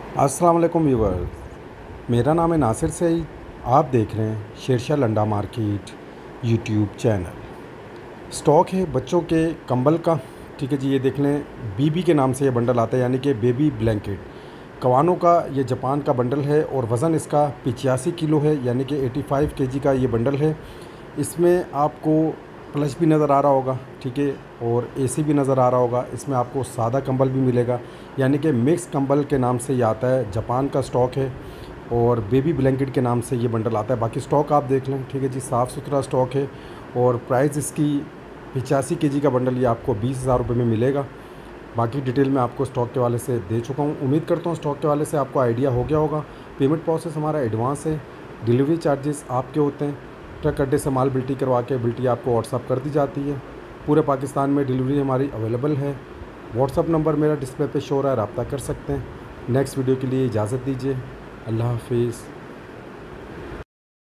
अस्सलाम वालेकुम व्यूअर्स, मेरा नाम है नासिर सईद। आप देख रहे हैं Shershah Landa market YouTube channel. Stock है बच्चों के कंबल का। ठीक है जी, ये देख लें, बीबी के नाम से ये बंडल आता है, यानी कि बेबी ब्लैंकेट। कवानों का ये जापान का बंडल है और वज़न इसका 85 किलो है, यानी कि 85 केजी का ये बंडल है। इसमें आपको प्लस भी नज़र आ रहा होगा, ठीक है, और एसी भी नज़र आ रहा होगा। इसमें आपको सादा कंबल भी मिलेगा, यानी कि मिक्स कंबल के नाम से ये आता है। जापान का स्टॉक है और बेबी ब्लैंकेट के नाम से ये बंडल आता है। बाकी स्टॉक आप देख लें, ठीक है जी, साफ़ सुथरा स्टॉक है। और प्राइस इसकी 85 केजी का बंडल ये आपको 20,000 रुपये में मिलेगा। बाकी डिटेल मैं आपको स्टॉक के वाले से दे चुका हूँ। उम्मीद करता हूँ स्टॉक के वाले से आपको आइडिया हो गया होगा। पेमेंट प्रोसेस हमारा एडवांस है, डिलीवरी चार्जेस आपके होते हैं। ट्रक अड्डे से माल बिल्टी करवा के बिल्टी आपको व्हाट्सअप कर दी जाती है। पूरे पाकिस्तान में डिलीवरी हमारी अवेलेबल है। व्हाट्सअप नंबर मेरा डिस्प्ले पे शो रहा है, रब्ता कर सकते हैं। नेक्स्ट वीडियो के लिए इजाज़त दीजिए। अल्लाह हाफिज़।